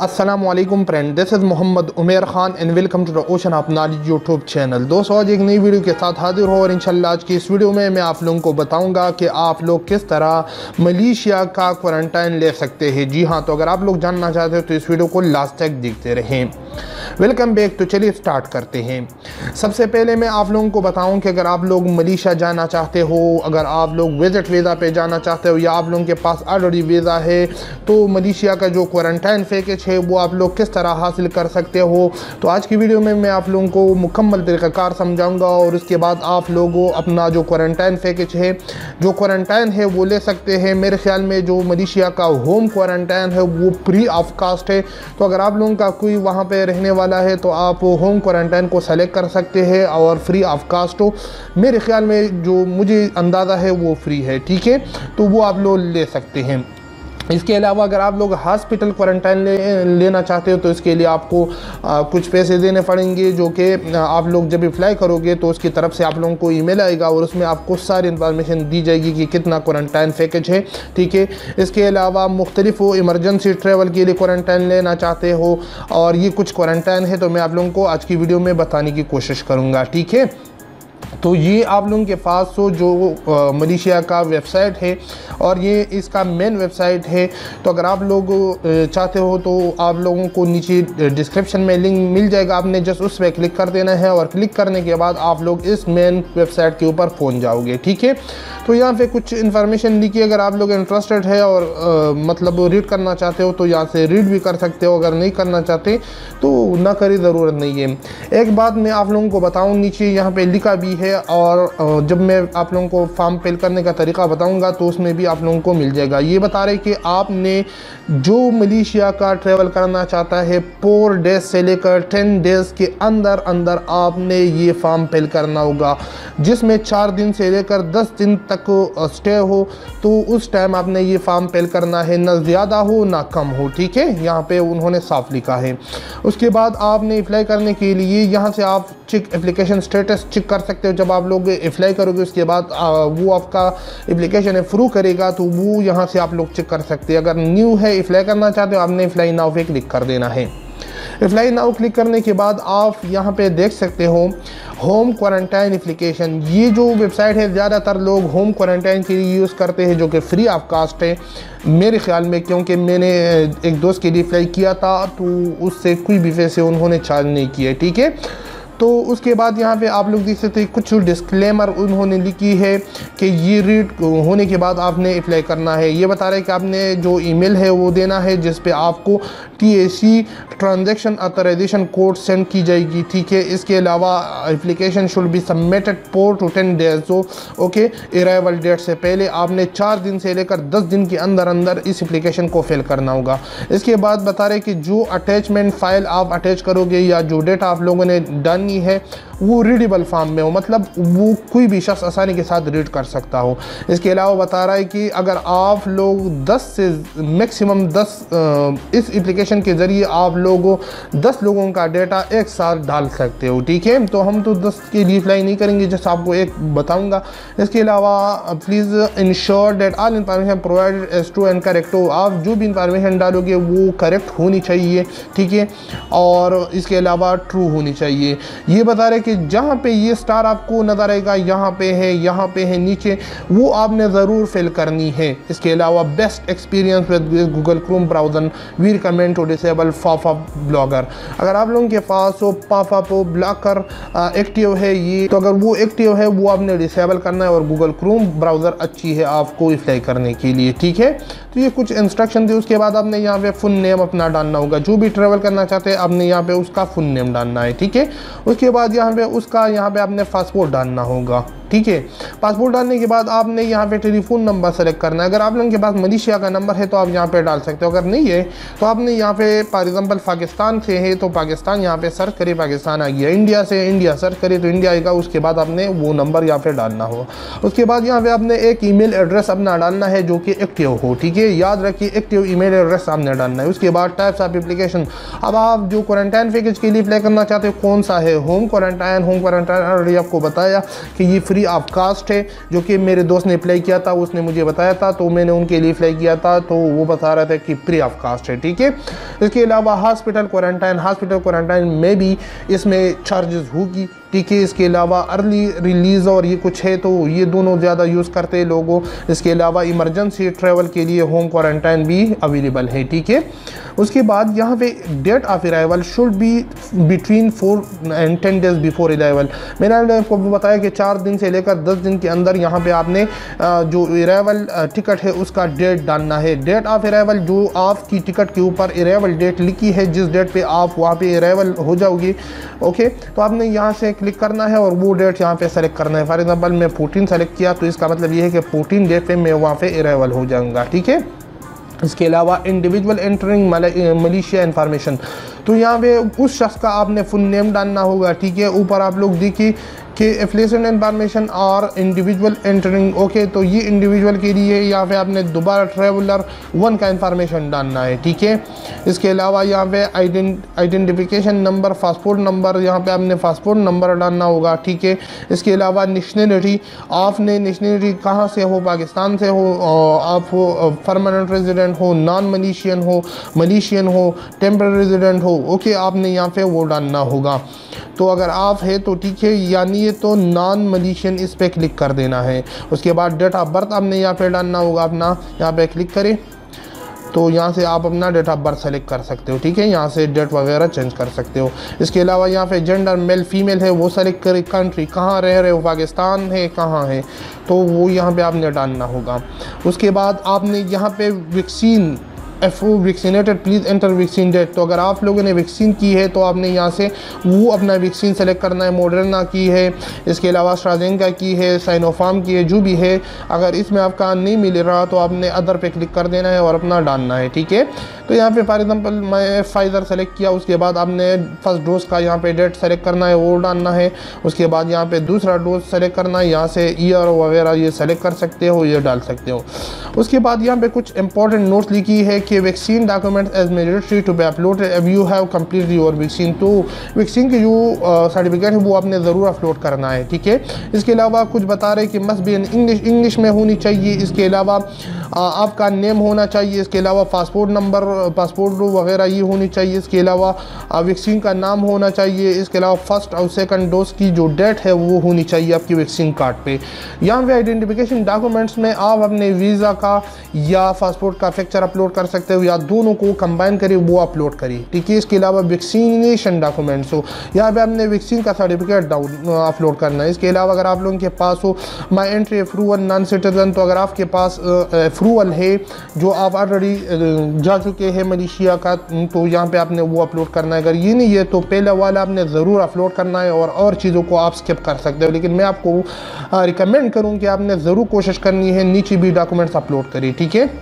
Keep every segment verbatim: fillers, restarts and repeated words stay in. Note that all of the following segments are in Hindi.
अस्सलामुअलैकुम friend, this is Mohammad Umer Khan and welcome to the ocean of knowledge YouTube channel. दोस्तों, आज एक नई वीडियो के साथ हाजिर हो और इंशाल्लाह आज की इस वीडियो में मैं आप लोगों को बताऊंगा कि आप लोग किस तरह मलेशिया का क्वारंटाइन ले सकते हैं। जी हाँ, तो अगर आप लोग जानना चाहते हो तो इस वीडियो को लास्ट तक देखते रहें। Welcome back. तो चलिए स्टार्ट करते हैं। सबसे पहले मैं आप लोगों को बताऊं कि अगर आप लोग मलेशिया जाना चाहते हो, अगर आप लोग विजिट वीज़ा पे जाना चाहते हो या आप लोगों के पास ऑलरेडी वीज़ा है, तो मलेशिया का जो क्वारंटाइन पैकेज है वो आप लोग किस तरह हासिल कर सकते हो। तो आज की वीडियो में मैं आप लोगों को मुकम्मल तरीक़ाकार समझाऊंगा और उसके बाद आप लोगों अपना जो क्वारंटाइन पैकेज है, जो क्वारंटाइन है वो ले सकते हैं। मेरे ख्याल में जो मलेशिया का होम क्वारंटाइन है वो फ्री ऑफ कास्ट है। तो अगर आप लोगों का कोई वहाँ पे रहने वाला है तो आप होम क्वारंटाइन को सेलेक्ट कर सकते हैं और फ्री ऑफ कास्ट हो। मेरे ख्याल में जो मुझे अंदाज़ा है वो फ्री है, ठीक है, तो वो आप लोग ले सकते हैं। इसके अलावा अगर आप लोग हॉस्पिटल क्वारंटाइन ले, लेना चाहते हो तो इसके लिए आपको आ, कुछ पैसे देने पड़ेंगे, जो कि आप लोग जब अप्लाई करोगे तो उसकी तरफ से आप लोगों को ईमेल आएगा और उसमें आपको सारी इंफॉर्मेशन दी जाएगी कि कितना क्वारंटाइन पैकेज है, ठीक है। इसके अलावा मुख्तलिफ इमरजेंसी ट्रैवल के लिए क्वारंटाइन लेना चाहते हो और ये कुछ क्वारंटाइन है तो मैं आप लोगों को आज की वीडियो में बताने की कोशिश करूँगा, ठीक है। तो ये आप लोगों के पास तो जो मलेशिया का वेबसाइट है और ये इसका मेन वेबसाइट है। तो अगर आप लोग चाहते हो तो आप लोगों को नीचे डिस्क्रिप्शन में लिंक मिल जाएगा, आपने जस्ट उस पर क्लिक कर देना है और क्लिक करने के बाद आप लोग इस मेन वेबसाइट के ऊपर पहुंच जाओगे, ठीक है। तो यहाँ पे कुछ इन्फॉर्मेशन लिखी, अगर आप लोग इंटरेस्टेड है और आ, मतलब रीड करना चाहते हो तो यहाँ से रीड भी कर सकते हो, अगर नहीं करना चाहते तो ना करी ज़रूरत नहीं है। एक बात मैं आप लोगों को बताऊँ, नीचे यहाँ पे लिखा भी है और जब मैं आप लोगों को फॉर्म फिल करने का तरीका बताऊंगा तो उसमें भी आप लोगों को मिल जाएगा। ये बता रहे कि आपने जो मलेशिया का ट्रैवल करना चाहता है फोर डेज से लेकर टेन डेज के अंदर अंदर आपने ये फॉर्म फिल करना होगा, जिसमें चार दिन से लेकर दस दिन तक स्टे हो तो उस टाइम आपने ये फॉर्म फिल करना है, ना ज़्यादा हो ना कम हो, ठीक है। यहाँ पे उन्होंने साफ लिखा है। उसके बाद आपने अप्लाई करने के लिए यहाँ से आप चेक एप्लीकेशन स्टेटस चेक कर सकते हो। जब आप लोग अप्लाई करोगे उसके बाद वो आपका एप्लीकेशन अप्रूव करेगा तो वो यहाँ से आप लोग चेक कर सकते हैं। अगर न्यू है, अप्लाई करना चाहते हो, आपने अप्लाई नाउ पे क्लिक कर देना है। अप्लाई नाउ क्लिक करने के बाद आप यहाँ पे देख सकते हो होम क्वारंटाइन एप्लीकेशन। ये जो वेबसाइट है ज़्यादातर लोग होम क्वारंटाइन के लिए यूज़ करते हैं, जो कि फ्री ऑफ कास्ट है मेरे ख्याल में, क्योंकि मैंने एक दोस्त के लिए अप्लाई किया था तो उससे कोई भी पैसे उन्होंने चार्ज नहीं किए, ठीक है। तो उसके बाद यहाँ पे आप लोग देख सकते हैं कुछ डिस्क्लेमर उन्होंने लिखी है कि ये रीड होने के बाद आपने अप्लाई करना है। ये बता रहे हैं कि आपने जो ईमेल है वो देना है जिस पे आपको T A C transaction authorisation code send की जाएगी, ठीक है। इसके अलावा application should be submitted four to ten days, तो ओके अराइवल डेट से पहले आपने चार दिन से लेकर दस दिन के अंदर अंदर इस एप्लीकेशन को फिल करना होगा। इसके बाद बता रहे कि जो अटैचमेंट फाइल आप अटैच करोगे या जो डेटा आप लोगों ने डन है वो रीडेबल फॉर्म में हो, मतलब वो कोई भी शख्स आसानी के साथ रीड कर सकता हो। इसके अलावा बता रहा है कि अगर आप लोग दस से मैक्सिमम दस इस एप्लीकेशन के ज़रिए आप लोगों दस लोगों का डेटा एक साथ डाल सकते हो, ठीक है। तो हम तो दस के लिए अप्लाई नहीं करेंगे, जैसे आपको एक बताऊंगा। इसके अलावा please ensure that all information provided is true and correct हो, आप जो भी इंफॉर्मेशन डालोगे वो करेक्ट होनी चाहिए, ठीक है, और इसके अलावा ट्रू होनी चाहिए। ये बता रहे कि जहाँ पे ये स्टार आपको नजर आएगा, यहाँ पे है, यहाँ पे है नीचे, वो आपने ज़रूर फिल करनी है। इसके अलावा best experience with Google Chrome browser, we recommend to disable popup blocker. अगर आप लोगों के पास वो पॉपअप ब्लॉकर एक्टिव है ये, तो अगर वो एक्टिव है वो आपने डिसेबल करना है और गूगल क्रोम ब्राउज़र अच्छी है आपको अप्लाई करने के लिए, ठीक है। तो ये कुछ इंस्ट्रक्शन थे। उसके बाद आपने यहाँ पे फुल नेम अपना डालना होगा, जो भी ट्रेवल करना चाहते हैं आपने यहाँ पे उसका फुल नेम डालना है, ठीक है। उसके बाद यहाँ पे उसका यहाँ पे आपने पासपोर्ट डालना होगा, ठीक है। पासपोर्ट डालने के बाद आपने यहाँ पे टेलीफोन नंबर सेलेक्ट करना है। अगर आप लोगों के पास मलेशिया का नंबर है तो आप यहाँ पे डाल सकते हो, अगर नहीं है तो आपने यहाँ पे फॉर एग्जांपल पाकिस्तान से है तो पाकिस्तान यहाँ पे सर्च करिए, पाकिस्तान आ गया। इंडिया से इंडिया सर्च करिए तो इंडिया आएगा। उसके बाद आपने वो नंबर यहाँ पे डालना हो। उसके बाद यहाँ पे आपने एक ईमेल एड्रेस अपना डालना है जो कि एक्टिव हो, ठीक है। याद रखिए एक्टिव ईमेल एड्रेस आपने डालना है। उसके बाद टाइप्स ऑफ एप्लीकेशन, अब आप जो क्वारंटाइन पैकेज के लिए अप्लाई करना चाहते हो कौन सा है, home quarantine. Home quarantine already आपको बताया कि ये फ्री प्री ऑफ कास्ट है, जो कि मेरे दोस्त ने अप्लाई किया था, उसने मुझे बताया था, तो मैंने उनके लिए अप्लाई किया था, तो वो बता रहा था कि प्री ऑफ कास्ट है। ठीक है, इसके अलावा हॉस्पिटल क्वारंटाइन, हॉस्पिटल क्वारंटाइन में भी इसमें चार्जेस होगी। ठीक है, इसके अलावा अर्ली रिलीज़ और ये कुछ है, तो ये दोनों ज़्यादा यूज़ करते हैं लोगों। इसके अलावा इमरजेंसी ट्रैवल के लिए होम क्वारंटाइन भी अवेलेबल है। ठीक है, उसके बाद यहाँ पे date of arrival should be between four and ten days before arrival. मैंने आपको बताया कि चार दिन से लेकर दस दिन के अंदर यहाँ पे आपने जो अराइवल टिकट है उसका डेट डालना है। डेट ऑफ अराइवल जो आपकी टिकट के ऊपर अराइवल डेट लिखी है, जिस डेट पे आप वहाँ पे अराइवल हो जाओगे, ओके, तो आपने यहाँ से क्लिक करना है और वो डेट यहाँ पे सेलेक्ट करना है। फॉर एग्जांपल मैं फोर्टीन सेलेक्ट किया, तो इसका मतलब ये है कि फोर्टीन डेट पे मैं वहाँ पे अराइवल हो जाऊँगा। ठीक है, इसके अलावा इंडिविजुअल एंटरिंग मलेशिया इंफॉर्मेशन, तो यहाँ पे उस शख्स का आपने फुल नेम डालना होगा। ठीक है, ऊपर आप लोग देखिए कि एफिलिएशन इंफॉर्मेशन और इंडिविजुअल एंटरिंग, ओके, तो ये इंडिविजुअल के लिए यहाँ पे आपने दोबारा ट्रैवलर वन का इंफॉर्मेशन डालना है। ठीक है, इसके अलावा यहाँ पे आइडेंटिफिकेशन नंबर, पासपोर्ट नंबर, यहाँ पे आपने पासपोर्ट नंबर डालना होगा। ठीक है, इसके अलावा नेशनलिटी, आपने नेशनलिटी कहाँ से हो, पाकिस्तान से हो, आप हो परमानेंट रेजिडेंट हो, नॉन मलेशियन हो, मलेशियन हो, टेम्पररी रेजिडेंट हो, ओके, आपने यहाँ पे वो डालना होगा। तो अगर आप है तो ठीक है, यानी ये तो नॉन मलेशियन, इस पर क्लिक कर देना है। उसके बाद डेट ऑफ बर्थ आपने यहाँ पे डालना होगा अपना, यहाँ पे क्लिक करें तो यहाँ से आप अपना डेट ऑफ बर्थ सेलेक्ट कर सकते हो। ठीक है, यहाँ से डेट वगैरह चेंज कर सकते हो। इसके अलावा यहाँ पे जेंडर मेल फीमेल है वो सेलेक्ट करें, कंट्री कहाँ रह रहे हो, पाकिस्तान है कहाँ है, तो वो यहाँ पे आपने डालना होगा। उसके बाद आपने यहाँ पे vaccine F O vaccinated please enter vaccine date, तो अगर आप लोगों ने वैक्सीन की है तो आपने यहाँ से वो अपना वैक्सीन सेलेक्ट करना है। मॉडर्ना की है, इसके अलावा एस्ट्राजेनेका की है, साइनोफार्म की है, जो भी है। अगर इसमें आपका नहीं मिल रहा तो आपने अदर पे क्लिक कर देना है और अपना डालना है। ठीक है, तो यहाँ पे फॉर एग्जांपल मैं फाइज़र सेलेक्ट किया, उसके बाद आपने फर्स्ट डोज का यहाँ पे डेट सेलेक्ट करना है, वो डालना है। उसके बाद यहाँ पे दूसरा डोज सेलेक्ट करना है, यहाँ से ईयर वगैरह ये सेलेक्ट कर सकते हो, ये डाल सकते हो। उसके बाद यहाँ पे कुछ इंपॉर्टेंट नोट्स लिखी है कि vaccine documents is mandatory to be uploaded if you have complete your vaccine, तो वैक्सीन की जो सर्टिफिकेट है वो आपने ज़रूर अपलोड करना है। ठीक है, इसके अलावा कुछ बता रहे कि must be in English, English में होनी चाहिए। इसके अलावा आपका नेम होना चाहिए। इसके अलावा पासपोर्ट नंबर, पासपोर्ट वगैरह ये होनी चाहिए। इसके अलावा वैक्सीन का नाम होना चाहिए। इसके अलावा फर्स्ट और सेकंड डोज की जो डेट है वो होनी चाहिए आपकी वैक्सीन कार्ड पे। यहाँ पे आइडेंटिफिकेशन डॉक्यूमेंट्स में आप अपने वीज़ा का या पासपोर्ट का पिक्चर अपलोड कर सकते हो, या दोनों को कंबाइन करिए वो अपलोड करिए। ठीक है, इसके अलावा वैक्सीनेशन डॉक्यूमेंट्स हो, यहाँ पे आपने वैक्सीन का सर्टिफिकेट अपलोड करना है। इसके अलावा अगर आप लोगों के पास हो my entry approval non citizen, तो अगर आपके पास अप्रूवल है जो आप ऑलरेडी जा चुके हैं मलेशिया का, तो यहाँ पे आपने वो अपलोड करना है। अगर ये नहीं है तो पहले वाला आपने ज़रूर अपलोड करना है, और और चीज़ों को आप स्किप कर सकते हो, लेकिन मैं आपको रिकमेंड करूँ कि आपने ज़रूर कोशिश करनी है नीचे भी डॉक्यूमेंट्स अपलोड करिए। ठीक है,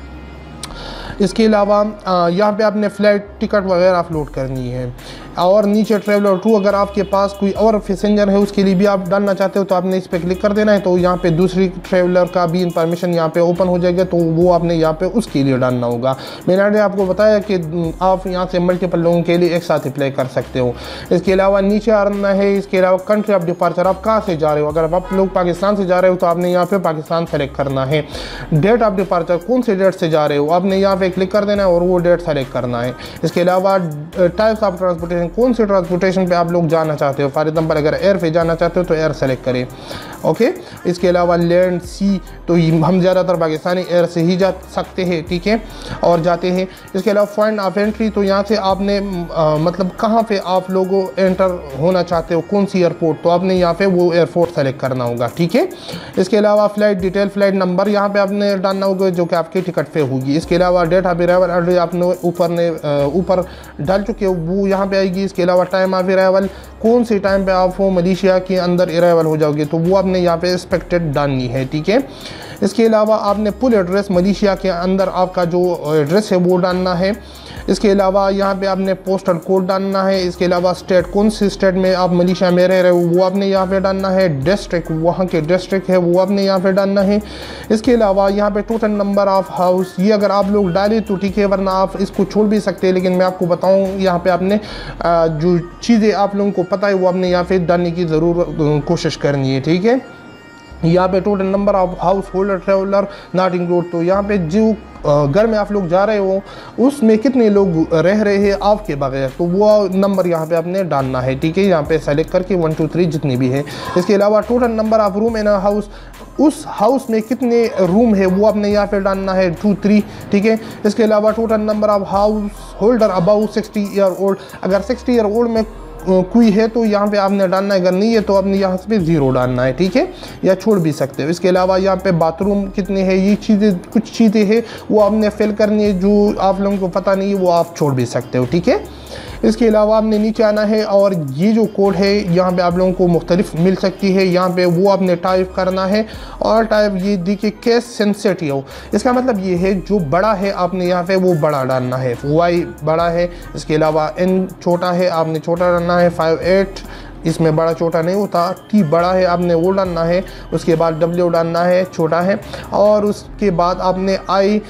इसके अलावा यहाँ पे आपने फ़्लाइट टिकट वगैरह अपलोड करनी है। और नीचे ट्रैवलर टू, अगर आपके पास कोई और पैसेंजर है उसके लिए भी आप डालना चाहते हो तो आपने इस पर क्लिक कर देना है, तो यहाँ पे दूसरी ट्रैवलर का भी इंफॉर्मेशन यहाँ पे ओपन हो जाएगा, तो वो आपने यहाँ पे उसके लिए डालना होगा। मैंने आपको बताया कि आप यहाँ से मल्टीपल लोगों के लिए एक साथ अप्लाई कर सकते हो। इसके अलावा नीचे आना है। इसके अलावा कंट्री ऑफ डिपार्चर, आप कहाँ से जा रहे हो, अगर आप लोग पाकिस्तान से जा रहे हो तो आपने यहाँ पे पाकिस्तान सेलेक्ट करना है। डेट ऑफ डिपार्चर, कौन से डेट से जा रहे हो, आपने यहाँ पे क्लिक कर देना है और वो डेट सेलेक्ट करना है। इसके अलावा टाइप्स ऑफ ट्रांसपोर्टेशन, कौन से ट्रांसपोर्टेशन पे आप लोग जाना चाहते हो। फॉर एग्जांपल अगर एयर पे जाना चाहते हो तो एयर सेलेक्ट करें। ओके, इसके अलावा लैंड सी, तो हम ज़्यादातर पाकिस्तानी एयर से ही जा सकते हैं। ठीक है, और जाते हैं। इसके अलावा पॉइंट ऑफ एंट्री, तो यहाँ से आपने आ, मतलब कहाँ पे आप लोगों एंटर होना चाहते हो, कौन सी एयरपोर्ट, तो आपने यहाँ पे वो एयरपोर्ट सेलेक्ट करना होगा। ठीक है, इसके अलावा फ्लाइट डिटेल, फ्लाइट नंबर यहाँ पे आपने डालना होगा जो कि आपके टिकट पे होगी। इसके अलावा डेट ऑफ अराइवल ऑलरेडी आपने ऊपर ने ऊपर डाल चुके हो, वो यहाँ पे आएगी। इसके अलावा टाइम ऑफ अराइवल, कौन से टाइम पे आप हो मलेशिया के अंदर अराइवल हो जाओगे, तो वो आपने यहाँ पे एक्सपेक्टेड डालनी है। ठीक है, इसके अलावा आपने फुल एड्रेस मलेशिया के अंदर आपका जो एड्रेस है वो डालना है। इसके अलावा यहाँ पे आपने पोस्टल कोड डालना है। इसके अलावा स्टेट, कौन सी स्टेट में आप मलेशिया में रह रहे हो वो आपने यहाँ पे डालना है। डिस्ट्रिक्ट, वहाँ के डिस्ट्रिक्ट है वो आपने यहाँ पे डालना है। इसके अलावा यहाँ पे टोटल नंबर ऑफ हाउस, ये अगर आप लोग डालें तो ठीक है, वरना आप इसको छोड़ भी सकते हैं, लेकिन मैं आपको बताऊँ यहाँ पे आपने जो चीज़ें आप लोगों को पता है वो आपने यहाँ पे डालने की ज़रूर कोशिश करनी है। ठीक है, यहाँ पे total number of house holder traveller not include, तो यहाँ पे जो घर में आप लोग जा रहे हो उसमें कितने लोग रह रहे हैं आपके बगैर, तो वो नंबर यहाँ पे आपने डालना है, ठीक है। यहाँ पे सेलेक्ट करके वन टू थ्री जितनी भी है। इसके अलावा total number of room in a house, उस हाउस में कितने रूम है वो आपने यहाँ पे डालना है, टू थ्री, ठीक है। इसके अलावा total number of house holder above sixty year old, अगर सिक्सटी ईयर ओल्ड में कोई है तो यहाँ पे आपने डालना है, अगर नहीं है तो आपने यहाँ पे ज़ीरो डालना है, ठीक है, या छोड़ भी सकते हो। इसके अलावा यहाँ पे बाथरूम कितने हैं, ये चीज़ें कुछ चीज़ें हैं वो आपने फिल करनी है, जो आप लोगों को पता नहीं है वो आप छोड़ भी सकते हो, ठीक है। इसके अलावा आपने नीचे आना है और ये जो कोड है यहाँ पे आप लोगों को मुख्तलिफ मिल सकती है, यहाँ पे वो आपने टाइप करना है और टाइप ये देखिए केस सेंसिटिव, इसका मतलब ये है जो बड़ा है आपने यहाँ पे वो बड़ा डालना है, वाई बड़ा है। इसके अलावा एन छोटा है आपने छोटा डालना है, फाइव एट इसमें बड़ा छोटा नहीं होता, टी बड़ा है आपने वो डालना है। उसके बाद डब्ल्यू डालना है छोटा है, और उसके बाद आपने I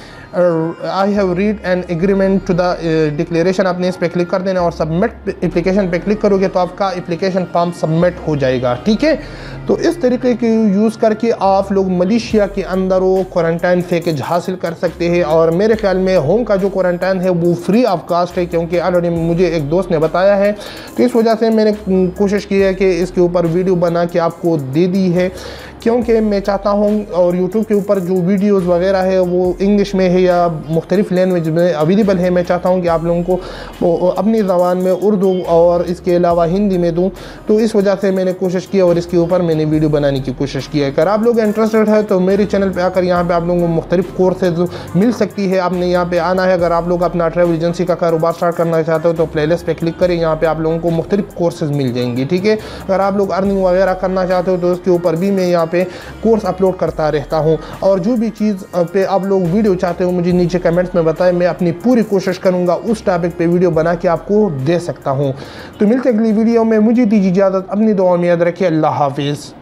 I have read an agreement to the declaration आपने इस पर क्लिक कर देना और सबमिट एप्लीकेशन पे क्लिक करोगे तो आपका एप्लीकेशन फॉर्म सबमिट हो जाएगा, ठीक है। तो इस तरीके के यूज़ करके आप लोग मलेशिया के अंदर वो क्वारंटाइन पैकेज हासिल कर सकते हैं। और मेरे ख्याल में होम का जो क्वारंटाइन है वो फ्री ऑफ कास्ट है, क्योंकि ऑलरेडी मुझे एक दोस्त ने बताया है, तो इस वजह से मैंने कोशिश की है कि इसके ऊपर वीडियो बना के आपको दे दी है, क्योंकि मैं चाहता हूँ और यूट्यूब के ऊपर जो वीडियोस वगैरह है वो इंग्लिश में है या मुख्तलिफ लैंग्वेज में अवेलेबल है, मैं चाहता हूँ कि आप लोगों को अपनी ज़बान में उर्दू और इसके अलावा हिंदी में दूँ, तो इस वजह से मैंने कोशिश की और इसके ऊपर मैंने वीडियो बनाने की कोशिश की है। अगर आप लोग इंटरेस्टेड है तो मेरे चैनल पर आकर यहाँ पर आप लोगों को मुख्तलिफ कोर्सेज मिल सकती है, आपने यहाँ पर आना है। अगर आप लोग अपना ट्रैवल एजेंसी का कारोबार स्टार्ट करना चाहते हो तो प्ले लिस्ट पर क्लिक करें, यहाँ पर आप लोगों को मुख्तलिफ कोर्सेज मिल जाएंगी, ठीक है। अगर आप लोग अर्निंग वगैरह करना चाहते हो तो उसके ऊपर भी मैं यहाँ पे कोर्स अपलोड करता रहता हूँ, और जो भी चीज़ पे आप लोग वीडियो चाहते हो मुझे नीचे कमेंट्स में बताएं, मैं अपनी पूरी कोशिश करूँगा उस टॉपिक पे वीडियो बना के आपको दे सकता हूँ। तो मिलते अगली वीडियो में, मुझे दीजिए इजाज़त, अपनी दुआ में याद रखिए, अल्लाह हाफिज़।